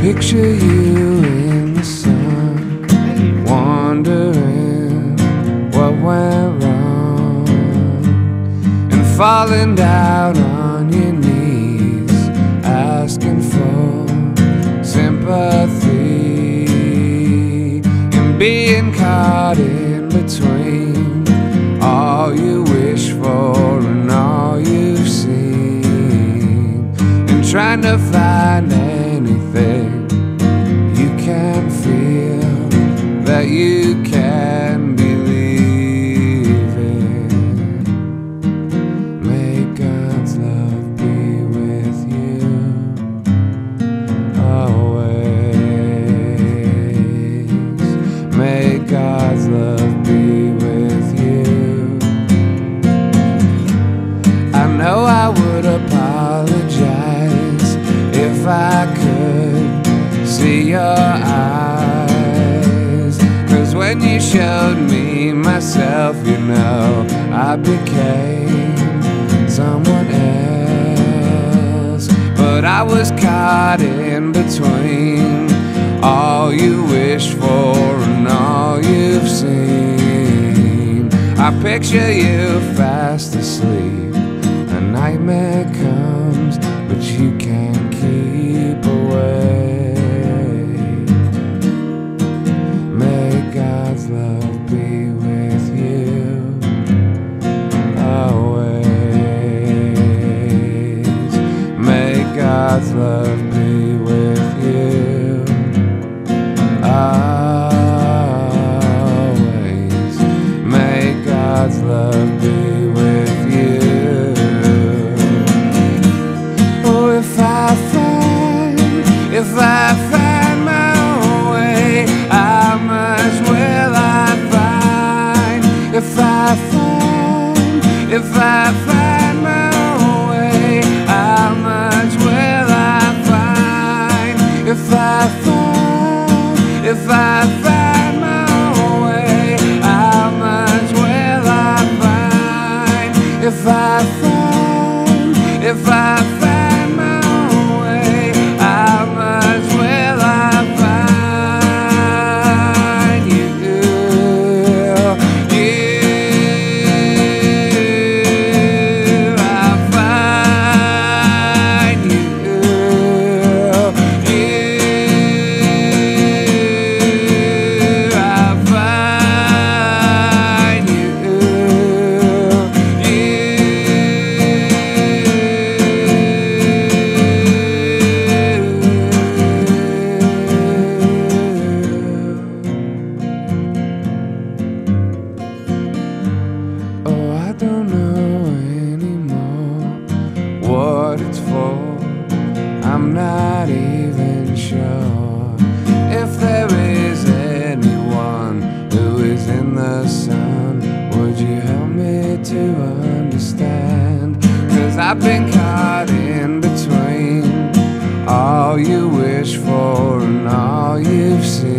picture you in the sun, wondering what went wrong, and falling down on your knees, asking for sympathy, and being caught in between all you wish for and all you've seen, and trying to find anything you can feel that you can believe in. May God's love be with you always. May God's love be with you. I know I would apologize if I could see your eyes, 'cause when you showed me myself, you know, I became someone else. But I was caught in between all you wish for and all you've seen. I picture you fast asleep, a nightmare comes, but you can't keep away. May God's love be with you always. May God's love be with you always. May God's love be with you. Oh, if I find my own way, how much will I find? If I find my own way, how much will I find? If I find my own way, how much will I find? If I find my own way, how much will I find? You, I'll find you, I'll find you, Oh, I don't know anymore what it's for. I'm not even sure if there is anyone who is in the sun. Would you help me to understand? 'Cause I've been caught in between all you wish for and all you've seen.